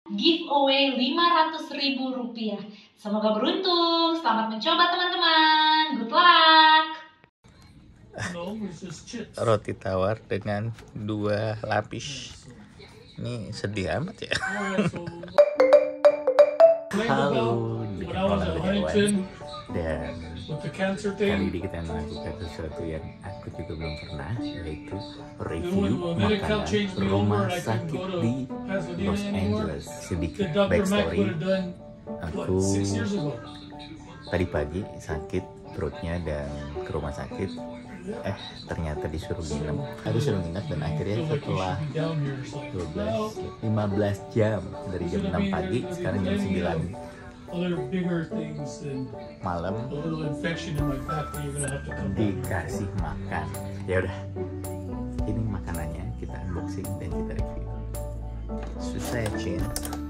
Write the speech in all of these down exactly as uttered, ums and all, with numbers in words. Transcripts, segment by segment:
giveaway lima ratus ribu rupiah. Semoga beruntung, selamat mencoba teman-teman, good luck. Roti tawar dengan dua lapis. Ini sedih amat ya. Halo, dengan Dewan. Dan kali ini kita melakukan sesuatu yang aku juga belum pernah, yaitu review makanan rumah sakit di Los Angeles. Sedikit backstory, aku tadi pagi sakit perutnya dan ke rumah sakit. Eh ternyata disuruh nginep. Aku suruh nginep dan akhirnya setelah dua belas, lima belas jam dari jam enam pagi, sekarang jam sembilan malam dikasih makan. Ya udah, ini makanannya, kita unboxing dan kita review. Susah ya, Cin.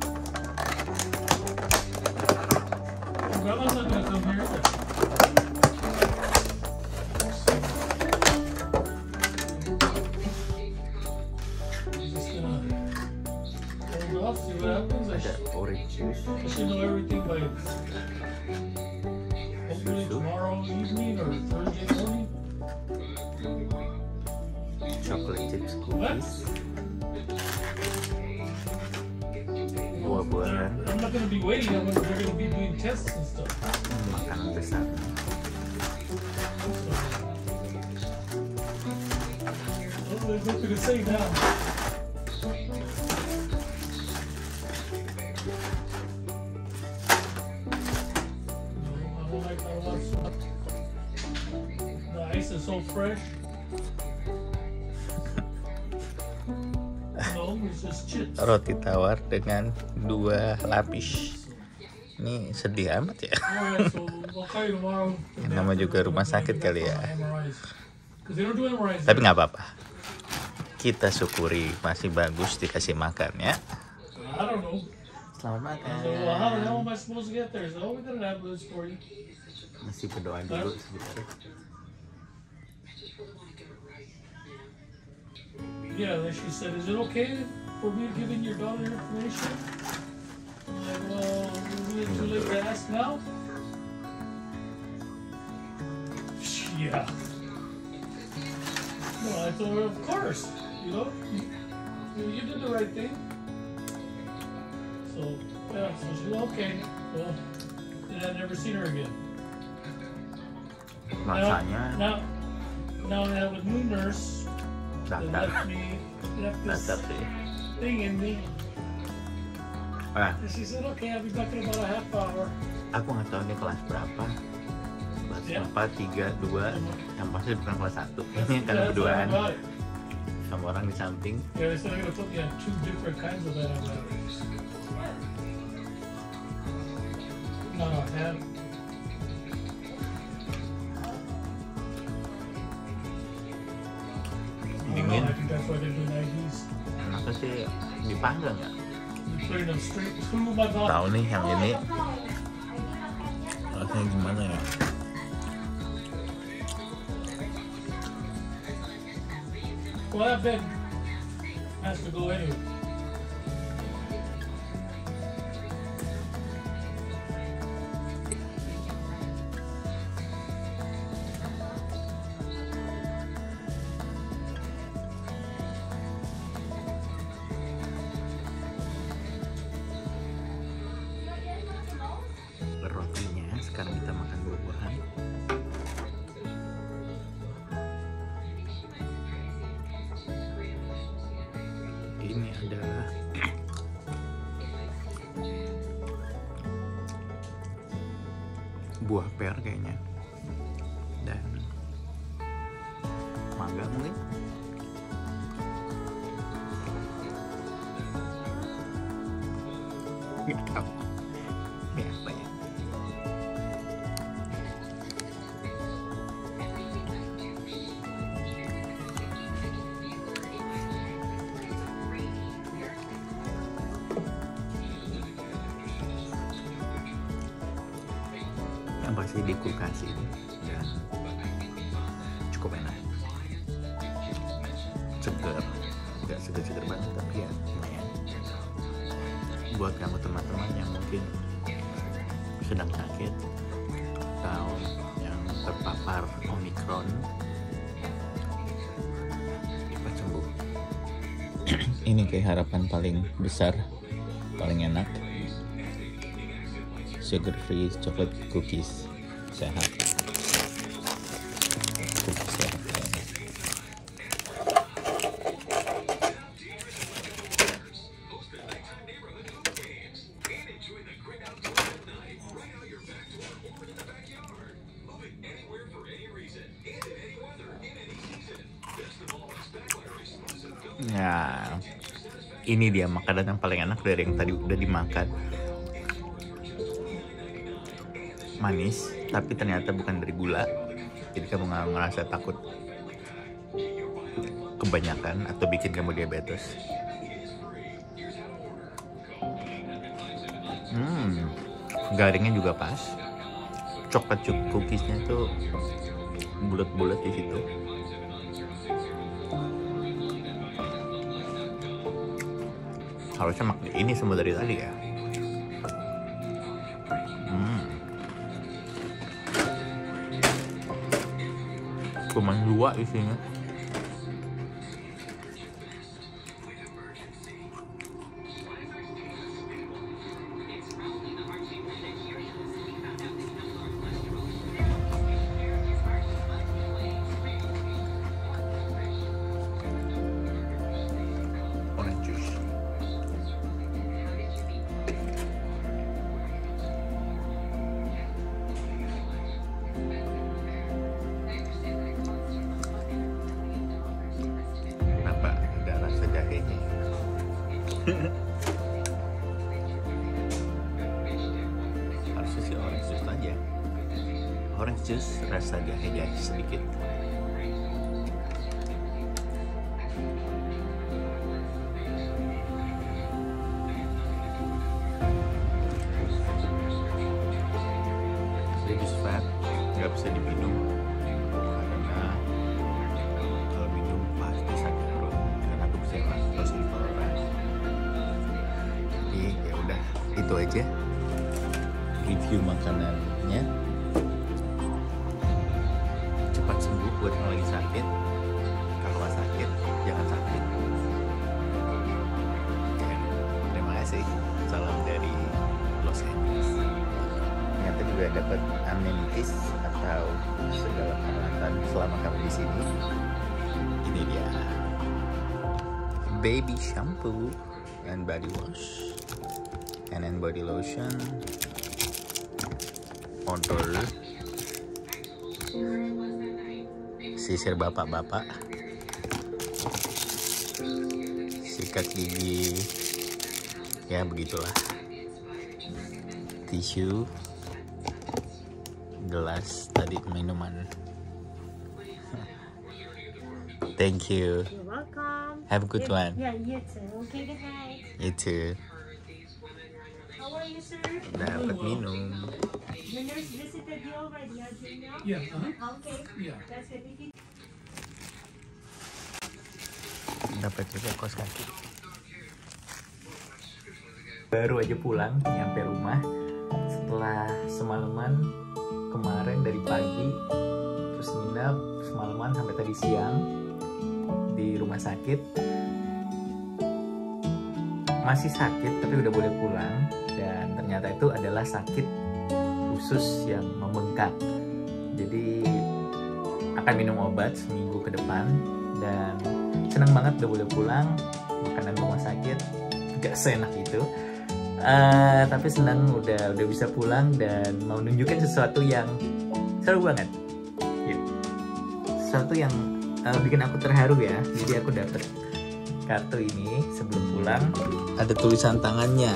Ada orange juice, chocolate chips cookies, buah-buahan, makanan besar. The ice is so fresh. No, it's just chips. Roti tawar dengan dua lapis. Ini sedih amat ya. Yang nama juga rumah sakit kali ya. Tapi nggak apa-apa. Kita syukuri masih bagus dikasih makan ya. Selamat makan. Masih berdoa dulu sebentar. Yeah, then she said, "Is it okay for me giving your daughter information?" I'm like, "Well, is it too late to ask now?" Yeah. No, I told her, of course. You know, you, you did the right thing. So, yeah, so she's okay. Well, then I've never seen her again. Makanya Now, now, now I have a new nurse that left me, left this thing in me. ah, And she said, okay, I'll be back in about a half hour. aku nggak tahu ini kelas berapa. Kelas Yeah. empat, tiga, dua. Yang pasti bukan kelas satu. Ini kan Yeah, berduaan that's what I got. sama orang di samping. Yeah, they said they're gonna put me on two different kinds of antibiotics. No, no, I had. Dingin. I think that's why they're doing I Vs. Maka sih dipanggang ya. They're putting them straight through my body. Tahu nih yang ini rasanya gimana ya? Well, that bed has to go anyway. Rotinya sekarang kita makan buah-buahan. Ini adalah buah pear kayaknya, dan mangga mungkin. Nggak tahu ini apa ya. Yang pasti di kulkas ini dan cukup enak, segar, nggak segar-segar banget tapi ya lumayan. buat kamu teman-teman yang mungkin sedang sakit atau yang terpapar Omikron, cepat sembuh. Ini kayak harapan paling besar, paling enak. Sugar free chocolate cookies, sehat. Cookies sehat. Nah, ini dia makanan yang paling enak dari yang tadi udah dimakan. Manis, tapi ternyata bukan dari gula. Jadi kamu nggak ngerasa takut kebanyakan atau bikin kamu diabetes. Hmm, garingnya juga pas. Coklat chip cookiesnya tuh bulat-bulat di situ. Harusnya makan ini semua dari tadi ya. Hmm. Cuma dua isinya. Orange juice. Harusnya sih orange juice aja. Orange juice rasa jahe-jahe sedikit. Reduce fat nggak bisa diminum karena kalau minum pasti sakit perut karena aku bisa laktose intoleransi. Jadi ya udah itu aja review makanannya. Cepat sembuh buat yang lagi sakit. Kalau nggak sakit jangan sakit. Ya, terima kasih. Salam dari Los Angeles. Ternyata juga dapat amenities atau segala peralatan selama kamu di sini. Ini dia baby shampoo and body wash, and then body lotion, odol, sisir bapak-bapak, sikat gigi, ya begitulah, tisu, gelas tadi minuman. Thank you. You're welcome. Have a good one. Yeah, you too. Okay, good night. You too. How are you, sir? Dapat minum. The nurse visited you already, have you know? Yeah, uh-huh. Okay. Yeah. That's it. If you Dapat juga kaos kaki. Baru aja pulang nyampe rumah setelah semalaman kemarin dari pagi, terus nginep semalaman sampai tadi siang di rumah sakit. Masih sakit tapi udah boleh pulang, dan ternyata itu adalah sakit usus yang membengkak. Jadi akan minum obat seminggu ke depan, dan senang banget udah boleh pulang. Makanan rumah sakit gak seenak itu, uh, tapi senang udah udah bisa pulang dan mau nunjukin sesuatu yang seru banget. Yuk. Sesuatu yang uh, bikin aku terharu ya. Jadi aku dapet kartu ini sebelum pulang, ada tulisan tangannya.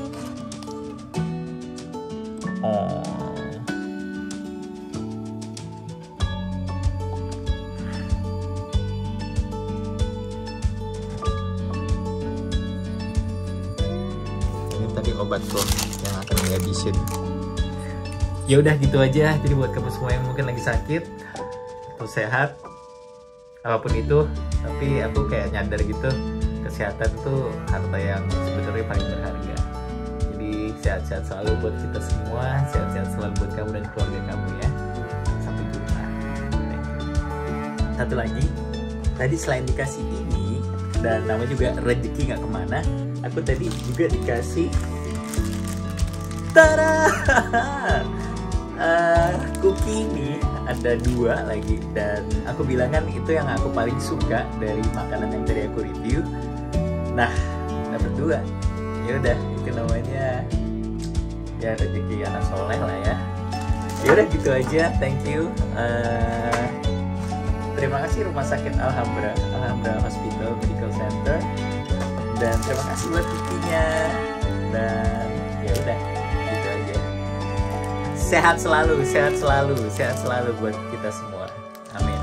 Oh. Ini tadi obat tuh yang akan dihabisin. Ya udah gitu aja. Jadi buat kamu semua yang mungkin lagi sakit atau sehat, apapun itu, tapi aku kayak nyadar gitu, kesehatan tuh harta yang sebenarnya paling berharga. sehat-sehat selalu buat kita semua, sehat-sehat selalu buat kamu dan keluarga kamu ya. Sampai jumpa. Satu lagi, tadi selain dikasih ini dan nama juga rezeki nggak kemana, aku tadi juga dikasih tada uh, cookie ini ada dua lagi, dan aku bilang kan itu yang aku paling suka dari makanan yang tadi aku review. Nah, dapat dua. Ya udah, itu namanya ya rezeki anak soleh lah ya. Ya udah gitu aja, thank you. Uh, terima kasih Rumah Sakit Alhambra, Alhambra Hospital Medical Center, dan terima kasih buat cookie-nya. Dan ya udah gitu aja. Sehat selalu, sehat selalu, sehat selalu buat kita semua. Amin.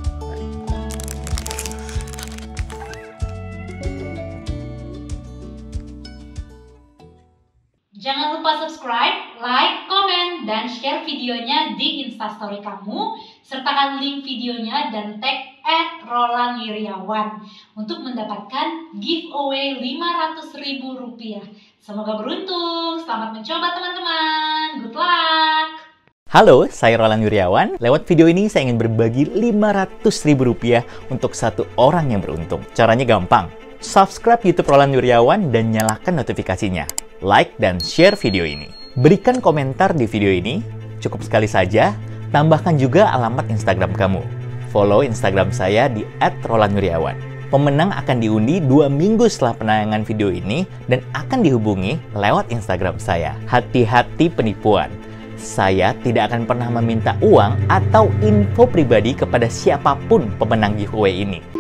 Jangan lupa subscribe, like, komen, dan share videonya di Instastory kamu. Sertakan link videonya dan tag at Roland Wiryawan untuk mendapatkan giveaway lima ratus ribu rupiah. Semoga beruntung, selamat mencoba teman-teman, good luck! Halo, saya Roland Wiryawan. Lewat video ini saya ingin berbagi lima ratus ribu rupiah untuk satu orang yang beruntung. Caranya gampang. Subscribe YouTube Roland Wiryawan dan nyalakan notifikasinya. Like dan share video ini. Berikan komentar di video ini. Cukup sekali saja. Tambahkan juga alamat Instagram kamu. Follow Instagram saya di at roland wiryawan. Pemenang akan diundi dua minggu setelah penayangan video ini dan akan dihubungi lewat Instagram saya. Hati-hati penipuan. Saya tidak akan pernah meminta uang atau info pribadi kepada siapapun pemenang giveaway ini.